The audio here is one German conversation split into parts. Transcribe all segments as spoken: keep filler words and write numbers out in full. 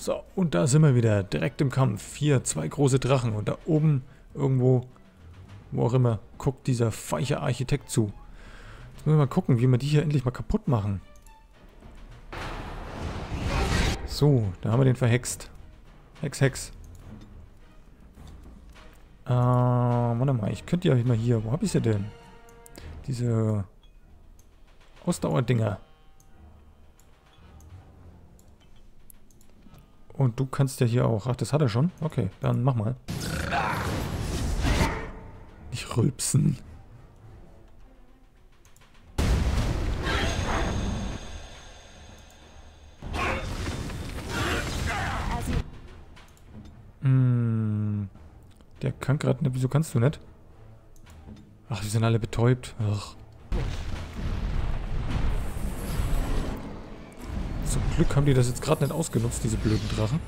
So, und da sind wir wieder. Direkt im Kampf. Hier, zwei große Drachen. Und da oben, irgendwo, wo auch immer, guckt dieser feiche Architekt zu. Jetzt müssen wir mal gucken, wie wir die hier endlich mal kaputt machen. So, da haben wir den verhext. Hex, Hex. Äh, warte mal, ich könnte ja mal hier, wo hab ich sie denn? Diese Ausdauerdinger. Und du kannst ja hier auch. Ach, das hat er schon? Okay, dann mach mal. Nicht rülpsen. Hm. Der kann gerade nicht. Wieso kannst du nicht? Ach, die sind alle betäubt. Ach. Zum Glück haben die das jetzt gerade nicht ausgenutzt, diese blöden Drachen.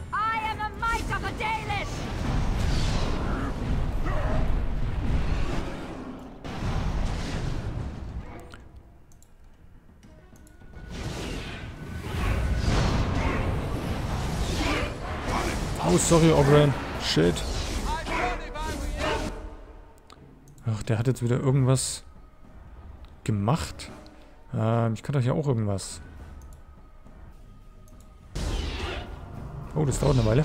Oh, sorry, Oberyn. Shit. Ach, der hat jetzt wieder irgendwas gemacht. Ähm, ich kann doch hier auch irgendwas. Oh, das dauert eine Weile.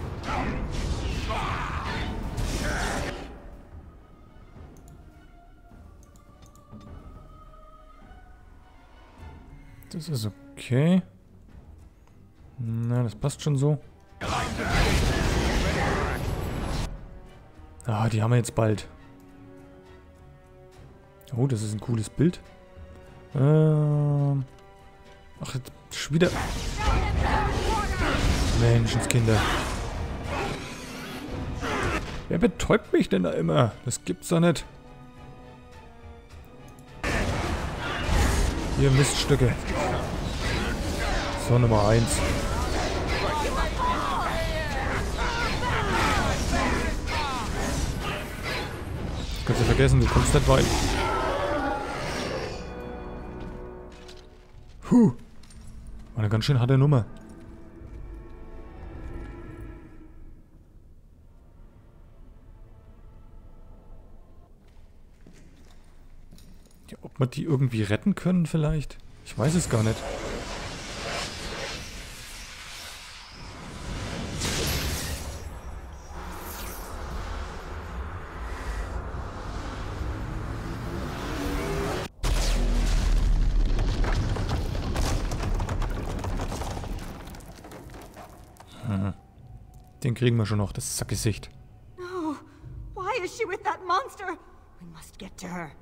Das ist okay. Na, das passt schon so. Ah, die haben wir jetzt bald. Oh, das ist ein cooles Bild. Ähm. Ach, jetzt schon wieder. Menschenskinder. Wer betäubt mich denn da immer? Das gibt's doch nicht. Hier, Miststücke. So, Nummer eins. Kannst du vergessen, du kommst nicht weit. Puh. War eine ganz schön harte Nummer. Ja, ob wir die irgendwie retten können vielleicht? Ich weiß es gar nicht. Den kriegen wir schon noch, das Sackgesicht. No, why is she with that monster? We must get to her.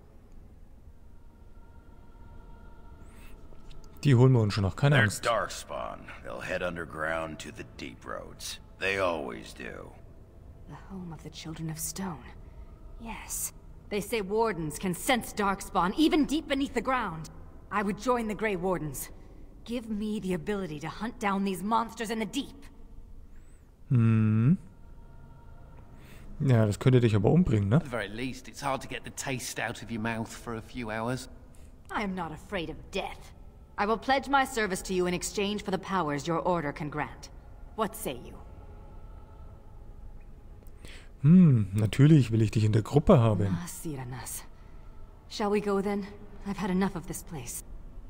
Die holen wir uns schon noch, keine They're Angst. Darkspawn. They'll head underground to the deep roads. They always do. The home of the Children of Stone. Yes. They say wardens can sense Darkspawn even deep beneath the ground. I would join the Grey Wardens. Give me the ability to hunt down these monsters in the deep. Hm. Ja, das könnte dich aber umbringen, ne? At the very least, it's hard to get the taste out of your mouth for a few hours. I am not afraid of death. I will pledge my service to you in exchange for the powers your order can grant. What say you? Hm, natürlich will ich dich in der Gruppe haben. Ah, Cyranas. Shall we go then? I've had enough of this place.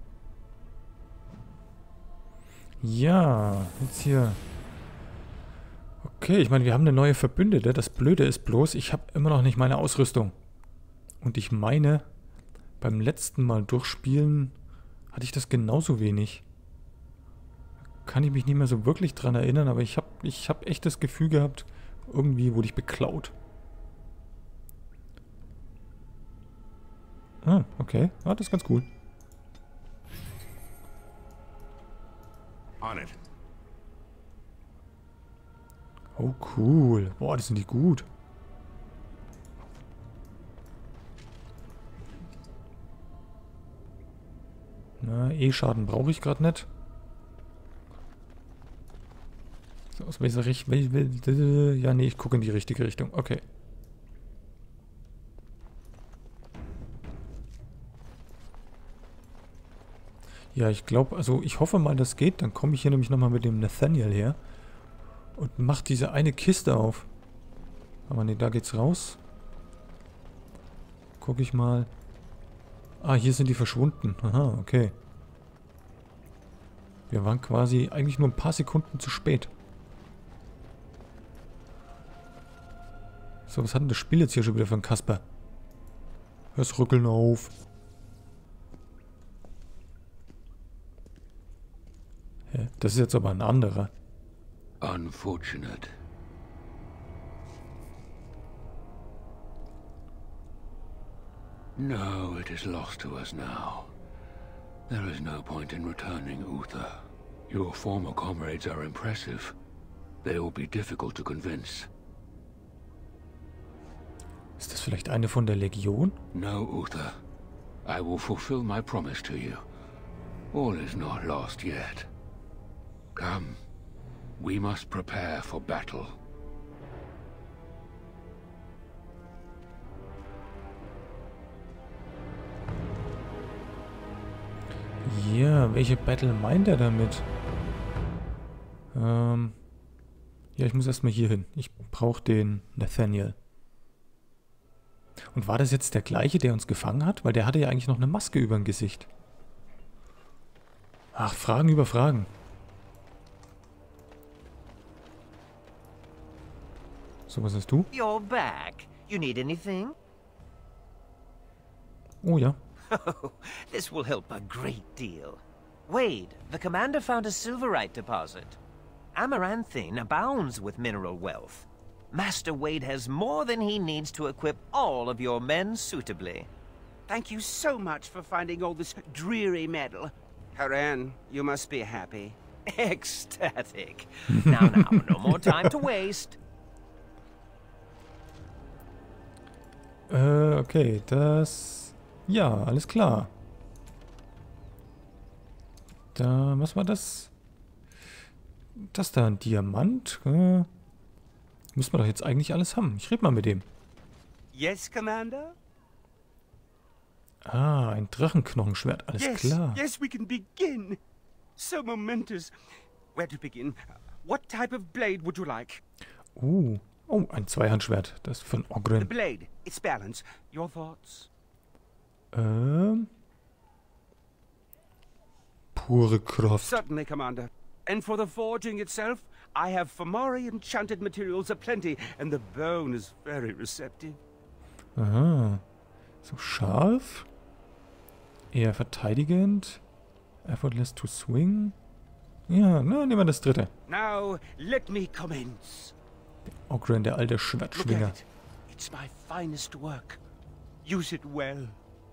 Ja, jetzt hier. Okay, ich meine, wir haben eine neue Verbündete. Das Blöde ist bloß, ich habe immer noch nicht meine Ausrüstung. Und ich meine, beim letzten Mal durchspielen hatte ich das genauso wenig. Kann ich mich nicht mehr so wirklich dran erinnern, aber ich habe ich hab echt das Gefühl gehabt, irgendwie wurde ich beklaut. Ah, okay. Ah, das ist ganz cool. On it. Oh, cool. Boah, die sind die gut. Na, E-Schaden brauche ich gerade nicht. So, aus welcher Richtung? Ja, nee, ich gucke in die richtige Richtung. Okay. Ja, ich glaube, also ich hoffe mal, das geht. Dann komme ich hier nämlich nochmal mit dem Nathaniel her. Und mach diese eine Kiste auf. Aber ne, da geht's raus. Guck ich mal. Ah, hier sind die verschwunden. Aha, okay. Wir waren quasi eigentlich nur ein paar Sekunden zu spät. So, was hat denn das Spiel jetzt hier schon wieder für ein Kasper? Hör's rückeln auf. Hä? Das ist jetzt aber ein anderer. Unfortunate. No, it is lost to us now. There is no point in returning, Uther. Your former comrades are impressive. They will be difficult to convince. Ist das vielleicht eine von der Legion? No, Uther. I will fulfill my promise to you. All is not lost yet. Come. We must prepare for battle. Ja, welche Battle meint er damit? Ähm. Ja, ich muss erstmal hier hin. Ich brauche den Nathaniel. Und war das jetzt der gleiche, der uns gefangen hat? Weil der hatte ja eigentlich noch eine Maske über dem Gesicht. Ach, Fragen über Fragen. So, was hast du? You're back. You need anything? Oh ja. Oh, this will help a great deal. Wade, the commander found a silverite deposit. Amaranthine abounds with mineral wealth. Master Wade has more than he needs to equip all of your men suitably. Thank you so much for finding all this dreary metal. Haran, you must be happy. Ecstatic. Now, now, no more time to waste. Äh, okay, das... Ja, alles klar. Da, was war das? Das da, ein Diamant? Äh, müssen wir doch jetzt eigentlich alles haben. Ich rede mal mit dem. Yes, Commander? Ah, ein Drachenknochenschwert, alles yes, klar. Yes, we can begin. So momentous. Where to begin? What type of blade would you like? Uh, oh, ein Zweihandschwert. Das ist von The Oghren. blade, its balance. Your thoughts? Ähm. Pure Kraft. Certainly, Commander. And for the forging itself, I have Fomori enchanted materials aplenty, and the bone is very receptive. Aha. So scharf. Eher verteidigend. Effortless to swing. Ja, na, nehmen wir das dritte. Now, let me commence. Oghren, der alte Look Schwertschwinger. at it. It's my finest work. Use it well.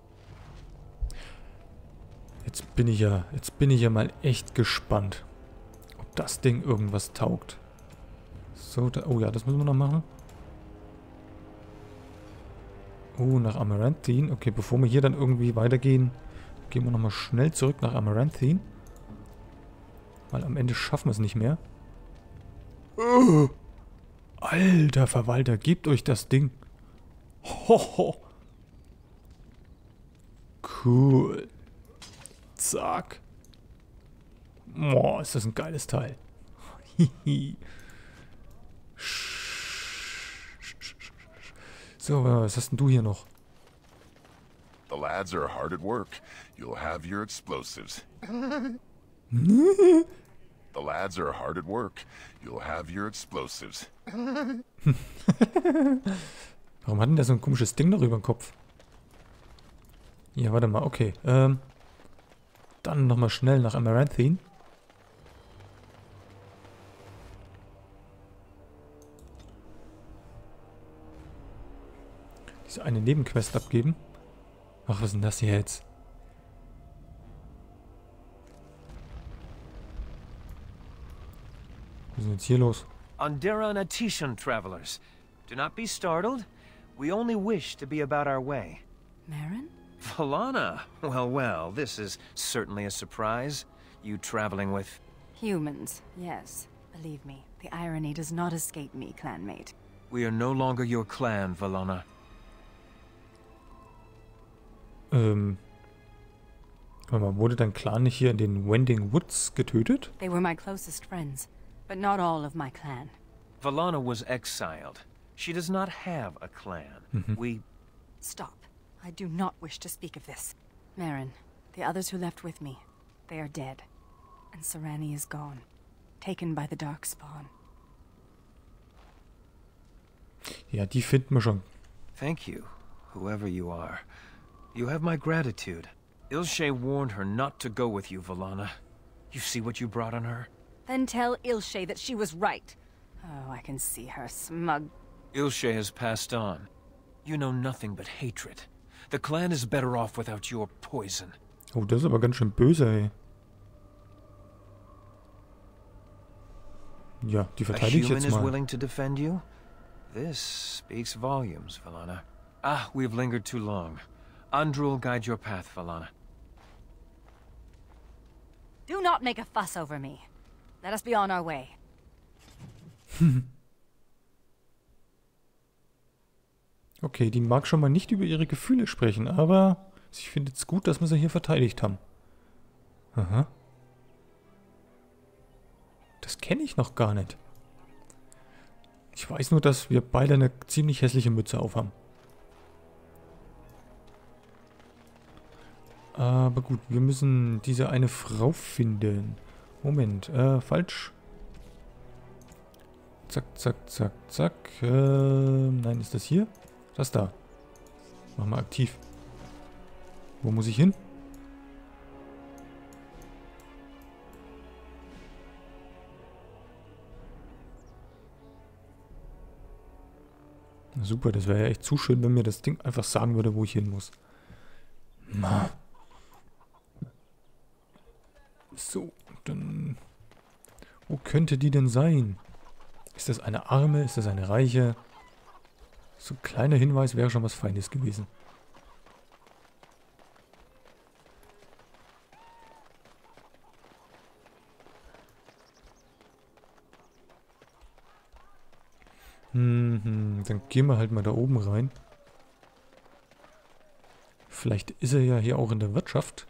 Jetzt bin ich ja, jetzt bin ich ja mal echt gespannt, ob das Ding irgendwas taugt. So, da, oh ja, das müssen wir noch machen. Oh, nach Amaranthine. Okay, bevor wir hier dann irgendwie weitergehen, gehen wir nochmal schnell zurück nach Amaranthine. Weil am Ende schaffen wir es nicht mehr. Oh, alter Verwalter, gebt euch das Ding. Hoho. Cool. Zack. Boah, ist das ein geiles Teil. So, was hast denn du hier noch? The lads are hard at work. You'll have your explosives. The lads are hard at work. You'll have your explosives. Warum hat denn der so ein komisches Ding noch über den Kopf? Ja, warte mal, okay. Ähm, dann nochmal schnell nach Amaranthine. Diese eine Nebenquest abgeben. Ach, was ist denn das hier jetzt? Was ist denn jetzt hier los? Ondera and Atishan travelers. Do not be startled. We only wish to be about our way. Marin? Valana! Well, well, this is certainly a surprise. You traveling with... Humans, yes. Believe me, the irony does not escape me, clanmate. We are no longer your clan, Valana. Ähm. Warte mal, wurde dein Clan nicht hier in den Wending Woods getötet? They were my closest friends, but not all of my clan. Valana was exiled. She does not have a clan. Mhm. We... Stop. I do not wish to speak of this. Marin, the others who left with me, they are dead. And Sarani is gone. Taken by the Darkspawn. Ja, die finden wir schon. Thank you, whoever you are. You have my gratitude. Ilshe warned her not to go with you, Valana. You see what you brought on her? Then tell Ilshe that she was right. Oh, I can see her smug. Ilshe has passed on. You know nothing but hatred. The clan is better off without your poison. Oh, das ist aber ganz schön böse, ey. Ja, die A verteidige ich human jetzt is mal. willing to defend you? This speaks volumes, Valana. Ah, we've lingered too long. Andrul, guide your path, Valana. Do not make a fuss over me. Let us be on our way. Okay, die mag schon mal nicht über ihre Gefühle sprechen, aber ich finde es gut, dass wir sie hier verteidigt haben. Aha. Das kenne ich noch gar nicht. Ich weiß nur, dass wir beide eine ziemlich hässliche Mütze aufhaben. Aber gut, wir müssen diese eine Frau finden. Moment, äh, falsch. Zack, zack, zack, zack. Äh, nein, ist das hier? Das da. Mach mal aktiv. Wo muss ich hin? Super, das wäre ja echt zu schön, wenn mir das Ding einfach sagen würde, wo ich hin muss. Na. So, dann... Wo könnte die denn sein? Ist das eine Arme? Ist das eine Reiche? So ein kleiner Hinweis wäre schon was Feines gewesen. Mhm, dann gehen wir halt mal da oben rein. Vielleicht ist er ja hier auch in der Wirtschaft.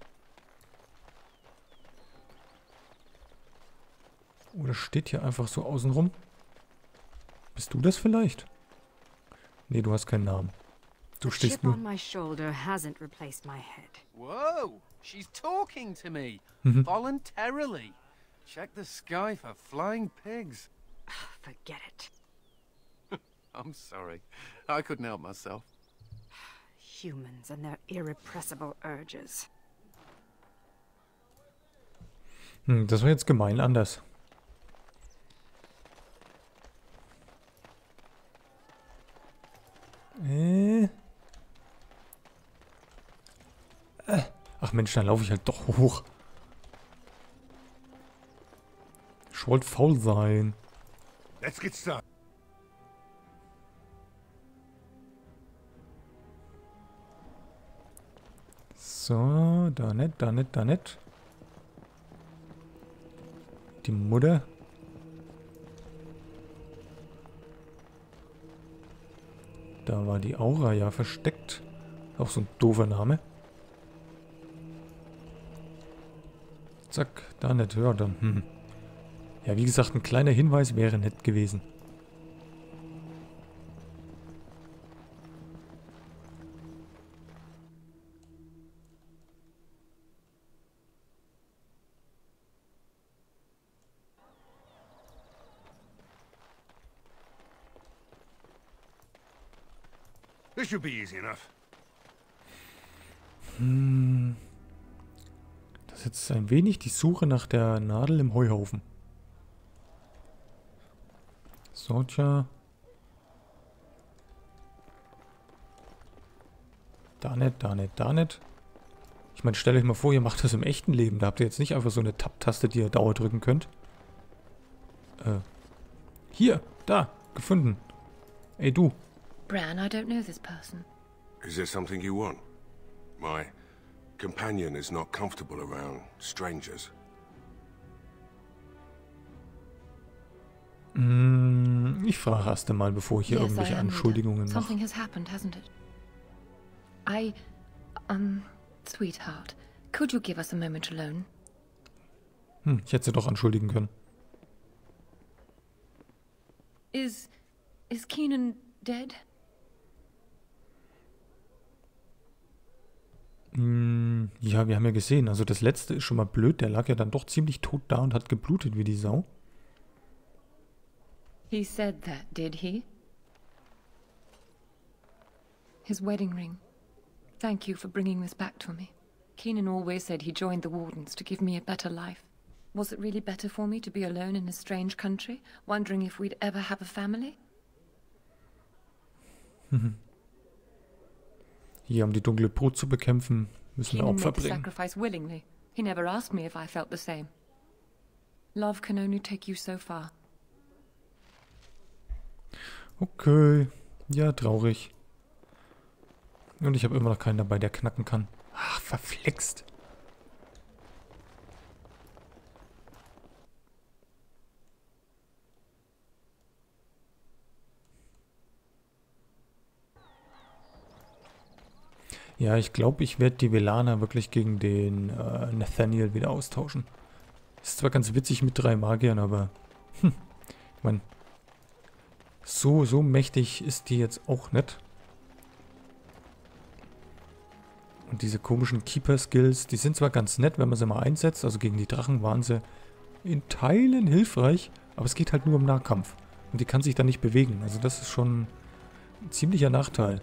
Oder steht hier einfach so außenrum? Bist du das vielleicht? Nee, du hast keinen Namen. Du stehst Chip nur... on my shoulder hasn't replaced my head. Whoa! She's talking to me. Mhm. Voluntarily. Check the sky for flying pigs. Forget it. I'm sorry. I couldn't help myself. Humans and their irrepressible urges. Hm, das war jetzt gemein anders. Äh. Äh. Ach Mensch, dann laufe ich halt doch hoch. Ich wollte faul sein. Let's get started. So, da nicht, da nicht, da nicht. Die Mutter. Da war die Aura ja versteckt. Auch so ein doofer Name. Zack, da nicht. Ja, dann. Hm. Ja, wie gesagt, ein kleiner Hinweis wäre nett gewesen. This should be easy enough. Hm. Das ist jetzt ein wenig die Suche nach der Nadel im Heuhaufen. So, tja. Da nicht, da nicht, da nicht. Ich meine, stellt euch mal vor, ihr macht das im echten Leben. Da habt ihr jetzt nicht einfach so eine Tab-Taste, die ihr dauernd drücken könnt. Äh. Hier, da, gefunden. Ey, du. Bran, I don't know this person. Is there something you want? My companion is not comfortable around strangers. Mm, ich frage erst einmal, bevor ich hier Yes, irgendwelche I am, Leader. Anschuldigungen mache. Something has happened, hasn't it? I, um, sweetheart, Could you give us a moment alone? Hm, ich hätte sie doch anschuldigen können. Is... is Keenan dead? Hm, ja, wir haben ja gesehen, also das letzte ist schon mal blöd, der lag ja dann doch ziemlich tot da und hat geblutet wie die Sau. He said that, did he? His wedding ring. Thank you for bringing this back to me. Keenan always said he joined the Wardens to give me a better life. Was it really better for me to be alone in a strange country, wondering if we'd ever have a family? Hier, um die dunkle Brut zu bekämpfen, müssen wir Keenan Opfer made the bringen. sacrifice willingly. He never asked me if I felt the same. Love can only take you so far. Okay, ja, traurig. Und ich habe immer noch keinen dabei, der knacken kann. Ach, verflixt. Ja, ich glaube, ich werde die Velaner wirklich gegen den äh, Nathaniel wieder austauschen. Ist zwar ganz witzig mit drei Magiern, aber hm, ich meine, so, so mächtig ist die jetzt auch nicht. Und diese komischen Keeper-Skills, die sind zwar ganz nett, wenn man sie mal einsetzt, also gegen die Drachen waren sie in Teilen hilfreich, aber es geht halt nur um Nahkampf. Und die kann sich dann nicht bewegen, also das ist schon ein ziemlicher Nachteil.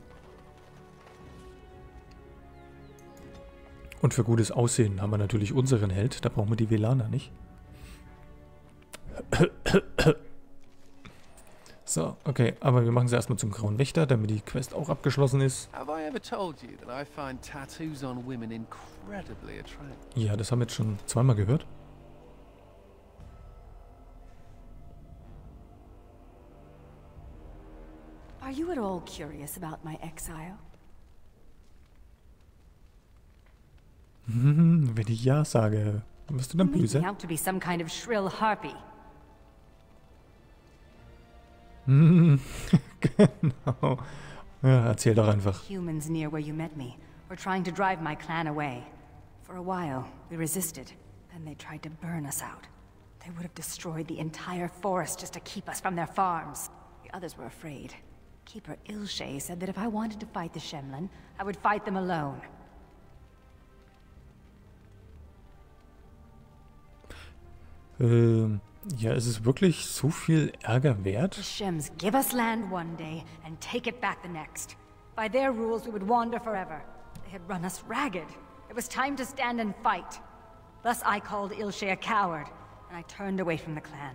Und für gutes Aussehen haben wir natürlich unseren Held, da brauchen wir die Velaner nicht. So, okay, aber wir machen sie erstmal zum Grauen Wächter, damit die Quest auch abgeschlossen ist. Have I ever told you that I find tattoos on women incredibly attractive? Ja, das haben wir jetzt schon zweimal gehört. Are you at all curious about my exile? Wenn ich ja sage, wirst du dann You make böse? me out to be some kind of shrill harpy. Genau. Ja, erzähl doch einfach. Humans near where you met me were trying to drive my clan away. For a while, we resisted. Then they tried to burn us out. They would have destroyed the entire forest just to keep us from their farms. The others were afraid. Keeper Ilshay said that if I wanted to fight the Shemlin, I would fight them alone. Ähm, ja, ist es wirklich so viel Ärger wert? The Shems give us land one day and take it back the next. By their rules, we would wander forever. They had run us ragged. It was time to stand and fight. Thus I called Ilshay a coward, and I turned away from the clan.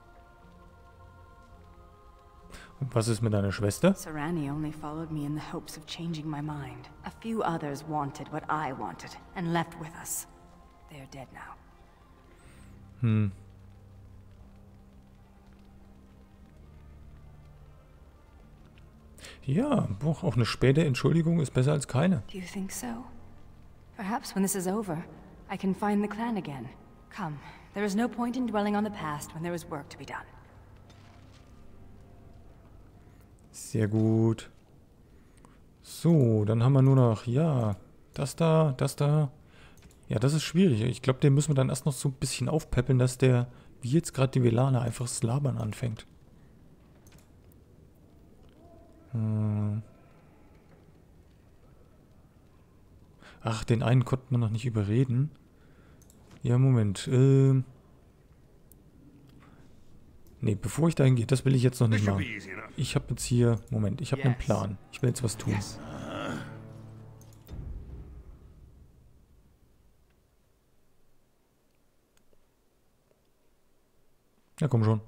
Und was ist mit deiner Schwester? Sarani only followed me in the hopes of changing my mind. A few others wanted what I wanted, and left with us. They are dead now. Hm. Ja, boah, auch eine späte Entschuldigung ist besser als keine. Do you think so? Perhaps when this is over, I can find the clan again. Come, there is no point in dwelling on the past when there is work to be done. Sehr gut. So, dann haben wir nur noch, ja, das da, das da. Ja, das ist schwierig. Ich glaube, den müssen wir dann erst noch so ein bisschen aufpäppeln, dass der, wie jetzt gerade die Velaner, einfach das Labern anfängt. Hm. Ach, den einen konnten wir noch nicht überreden. Ja, Moment. Ähm. Nee, bevor ich dahin gehe, das will ich jetzt noch nicht machen. Ich habe jetzt hier, Moment, ich habe einen Plan. Ich will jetzt was tun. Ja, komm schon.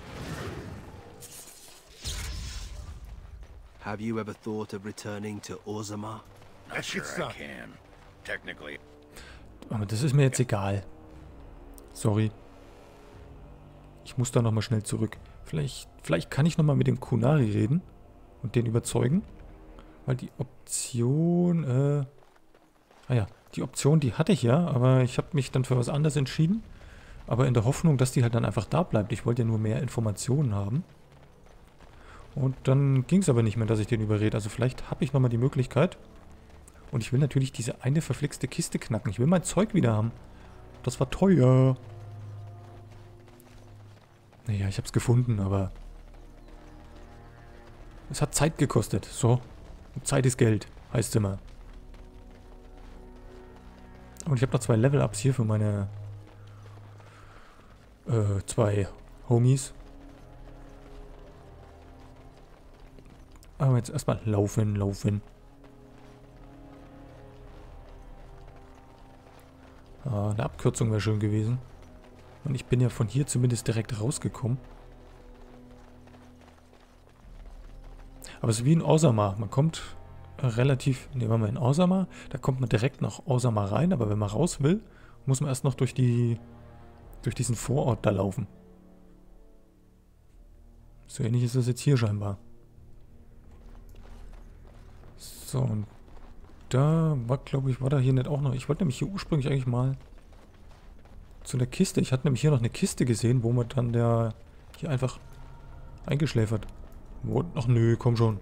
Have you ever thought of returning to Orzammar? Not sure I can. Technically. Aber das ist mir jetzt egal. Sorry. Ich muss da nochmal schnell zurück. Vielleicht, vielleicht kann ich nochmal mit dem Qunari reden und den überzeugen. Weil die Option, äh... Ah ja, die Option, die hatte ich ja, aber ich habe mich dann für was anderes entschieden. Aber in der Hoffnung, dass die halt dann einfach da bleibt. Ich wollte ja nur mehr Informationen haben. Und dann ging es aber nicht mehr, dass ich den überrede. Also vielleicht habe ich nochmal die Möglichkeit. Und ich will natürlich diese eine verflixte Kiste knacken. Ich will mein Zeug wieder haben. Das war teuer. Naja, ich hab's gefunden, aber... Es hat Zeit gekostet. So. Zeit ist Geld, heißt es immer. Und ich habe noch zwei Level-Ups hier für meine... Äh, zwei Homies. Aber jetzt erstmal laufen, laufen. Ah, eine Abkürzung wäre schön gewesen. Und ich bin ja von hier zumindest direkt rausgekommen. Aber es ist wie in Orzammar. Man kommt relativ... Nehmen wir mal in Orzammar. Da kommt man direkt nach Orzammar rein. Aber wenn man raus will, muss man erst noch durch die... durch diesen Vorort da laufen. So ähnlich ist das jetzt hier scheinbar. So, und da war, glaube ich, war da hier nicht auch noch... Ich wollte nämlich hier ursprünglich eigentlich mal zu der Kiste. Ich hatte nämlich hier noch eine Kiste gesehen, wo man dann der hier einfach eingeschläfert. Wo, ach nö, komm schon.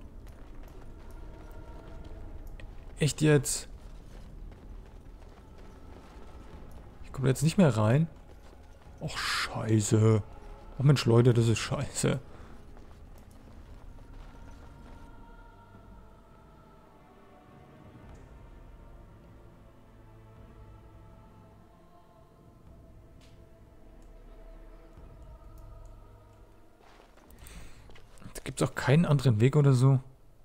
Echt jetzt? Ich komme jetzt nicht mehr rein. Och, scheiße. Ach Mensch, Leute, das ist scheiße. Gibt es auch keinen anderen Weg oder so?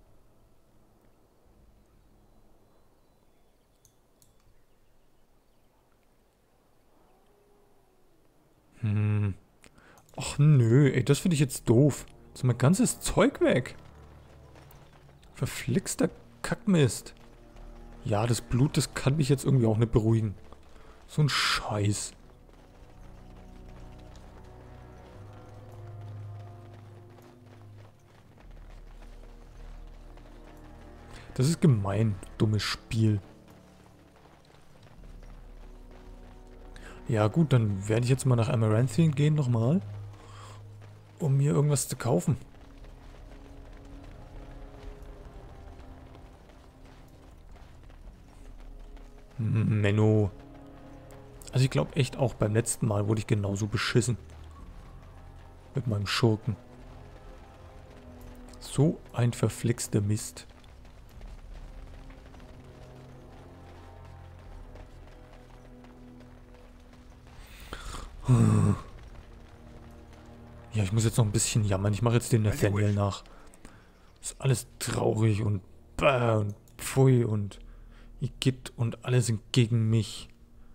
Hm. Ach nö, ey, das finde ich jetzt doof. Jetzt ist mein ganzes Zeug weg. Verflixter Kackmist. Ja, das Blut, das kann mich jetzt irgendwie auch nicht beruhigen. So ein Scheiß. Das ist gemein, dummes Spiel. Ja gut, dann werde ich jetzt mal nach Amaranthine gehen nochmal, um mir irgendwas zu kaufen. Menno. Also ich glaube echt auch beim letzten Mal wurde ich genauso beschissen. Mit meinem Schurken. So ein verflixter Mist. Ja, ich muss jetzt noch ein bisschen jammern. Ich mache jetzt den Nathaniel nach. Ist alles traurig und bäh und pfui und Igitt und alle sind gegen mich.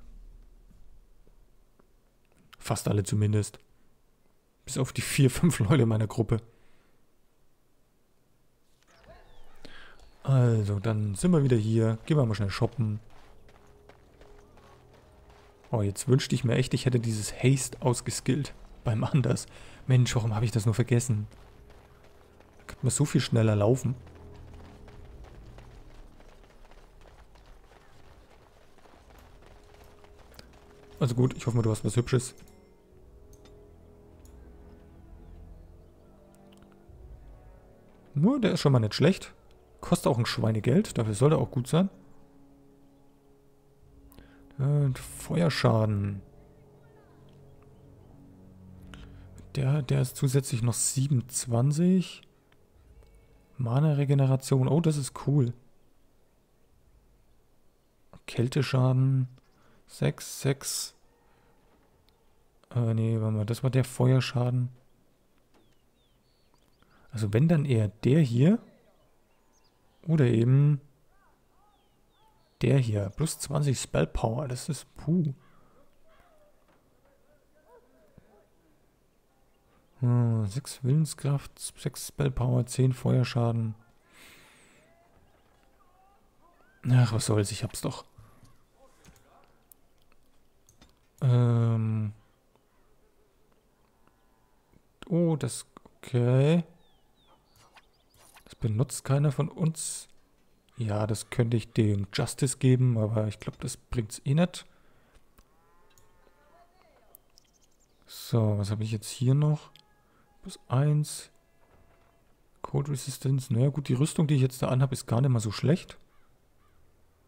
Fast alle zumindest. Bis auf die vier, fünf Leute meiner Gruppe. Also, dann sind wir wieder hier. Gehen wir mal schnell shoppen. Oh, jetzt wünschte ich mir echt, ich hätte dieses Haste ausgeskillt. Beim Anders. Mensch, warum habe ich das nur vergessen? Da könnte man so viel schneller laufen. Also gut, ich hoffe mal, du hast was Hübsches. Nur, der ist schon mal nicht schlecht. Kostet auch ein Schweinegeld, dafür soll er auch gut sein. Und Feuerschaden. Der, der ist zusätzlich noch siebenundzwanzig. Mana-Regeneration. Oh, das ist cool. Kälteschaden. sechs, sechs. Äh, nee, warte mal. Das war der Feuerschaden. Also wenn, dann eher der hier. Oder eben der hier. Plus zwanzig Spell Power. Das ist puh. Hm, sechs Willenskraft, sechs Spell Power, zehn Feuerschaden. Ach, was soll's, ich hab's doch. Ähm. Oh, das... Okay. Das benutzt keiner von uns. Ja, das könnte ich dem Justice geben, aber ich glaube, das bringt's eh nicht. So, was habe ich jetzt hier noch? Plus eins. Cold Resistance. Naja gut, die Rüstung, die ich jetzt da anhabe, ist gar nicht mal so schlecht.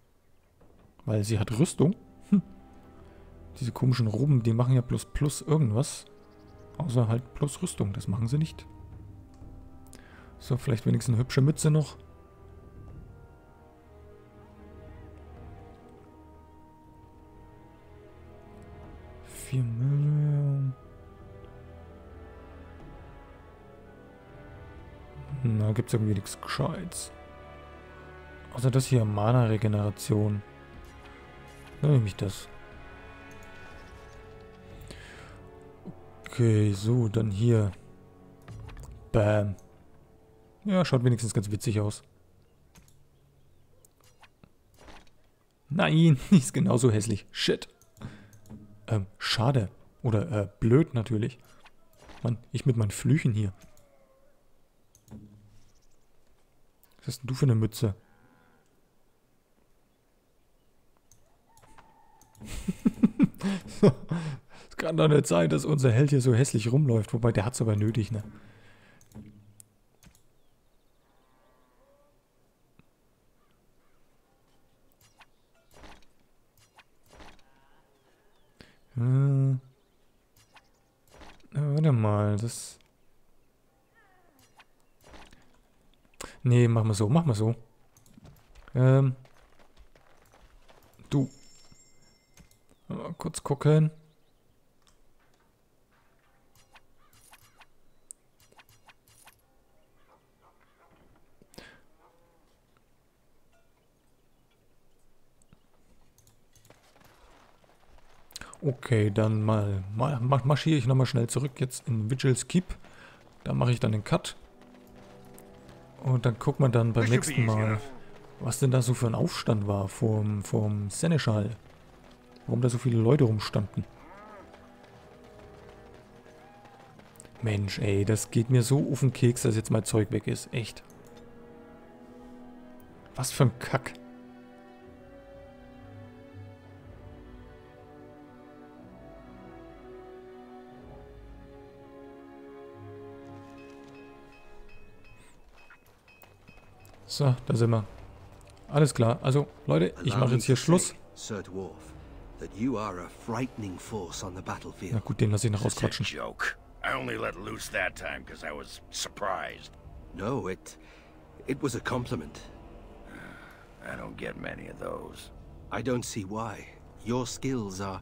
Weil sie hat Rüstung. Hm. Diese komischen Roben, die machen ja bloß plus irgendwas. Außer halt plus Rüstung. Das machen sie nicht. So, vielleicht wenigstens eine hübsche Mütze noch. Vier Millionen. Na, gibt's irgendwie nichts Gescheites. Außer das hier, Mana-Regeneration. Dann nehme ich das. Okay, so, dann hier. Bam. Ja, schaut wenigstens ganz witzig aus. Nein, die ist genauso hässlich. Shit. Ähm, schade. Oder, äh, blöd natürlich. Mann, ich mit meinen Flüchen hier. Was hast denn du für eine Mütze? Es kann doch nicht sein, dass unser Held hier so hässlich rumläuft. Wobei, der hat es aber nötig, ne? Hm. Na, warte mal, das... Nee, mach mal so, mach mal so. Ähm... Du. Mal kurz gucken. Okay, dann mal, mal marschiere ich nochmal schnell zurück jetzt in Vigil's Keep. Da mache ich dann den Cut. Und dann guckt man dann beim nächsten Mal, was denn da so für ein Aufstand war vorm, vorm Seneschal. Warum da so viele Leute rumstanden. Mensch, ey, das geht mir so auf den Keks, dass jetzt mein Zeug weg ist. Echt. Was für ein Kack. So, da sind wir. Alles klar. Also, Leute, ich mache jetzt hier Schluss. Sir Dwarf, that you are a frightening force on the battlefield. Na gut, den lasse ich noch ausquatschen. Joke. I only let loose that time because I was surprised. No, it it was a compliment. I don't get many of those. I don't see why. Your skills are...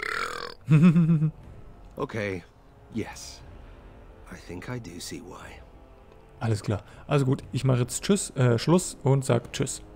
Okay, yes. I think I do see why. Alles klar. Also gut, ich mache jetzt Tschüss, äh, Schluss und sag Tschüss.